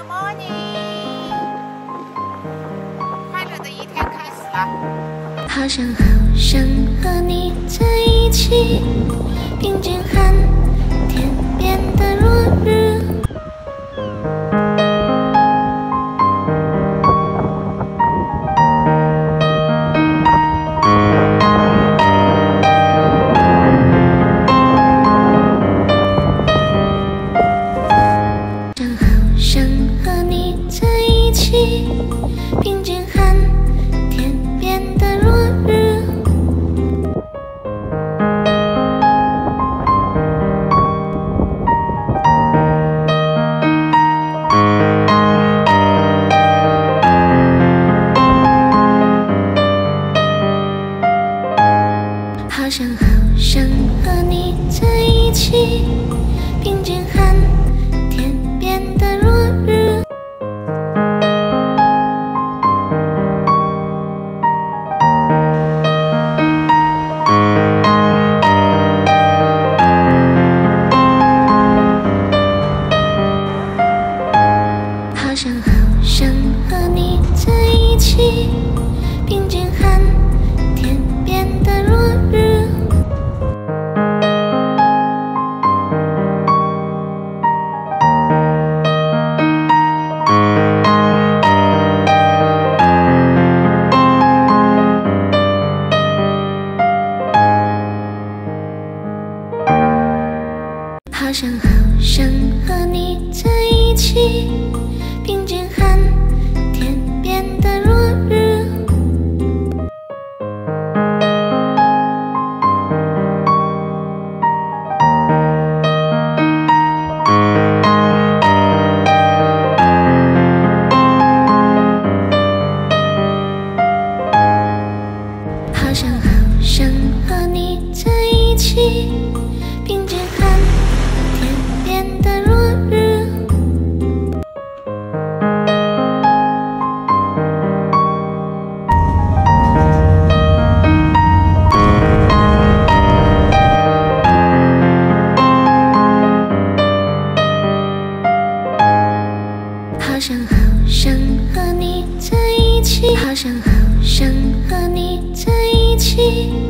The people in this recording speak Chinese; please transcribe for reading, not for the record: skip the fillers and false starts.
morning， 快乐的一天开始了。 好想和你在一起，并肩看天边的落日。想和你在一起，并肩看天边的落日。好想和你在一起，并肩看天边的落日。好想和你在一起，并肩看天边的落日。好想和你在一起，并肩看天边的落日。好想和你在一起，并肩看天边的落日。好想和你在一起，好想和你在一起。